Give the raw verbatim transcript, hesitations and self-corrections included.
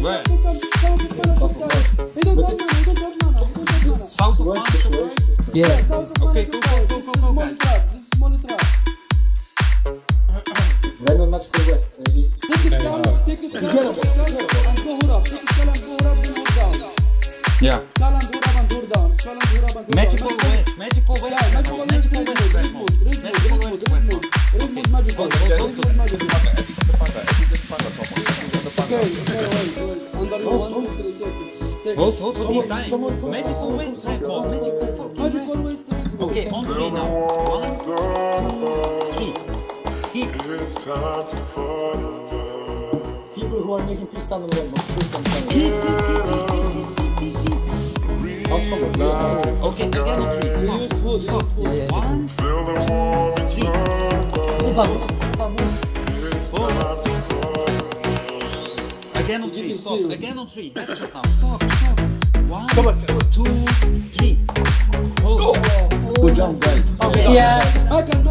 Where? South of Manchester. Yeah. Okay, go, go, go, go, go, guys. Small trap. Right on much to west. Uh, east. Take it down, take it down, and go up. Take it down and go up and go down. Yeah. Skull and go up and go down. Skull and go up and go down. Magical west, magical west. Yeah, magical west, Magical red west, mood, red mood, red mood, red mood, red mood. Red mood, magical. Red mood, magical. Okay, okay, wait, wait. Under you, one, two, three, take it. Take Hold, it. hold, hold, time. Magical west, magical, magical fucking Magical west. west, red mood. Okay, on three now. One, two, three. Keep. It's time to fall in love. People who are making peace stand on the rainbow. Please stand on the Keep, rainbow. keep, keep, keep, keep, keep, keep. Realize the Okay, again on sky. three. Use food, use food. One, Feel the warm inside above. It's time to fall in love. again on three. Stop. Again on three. That's it now. Stop, stop. One, two, three. Hold. Good job, guys. Okay. Yeah. I can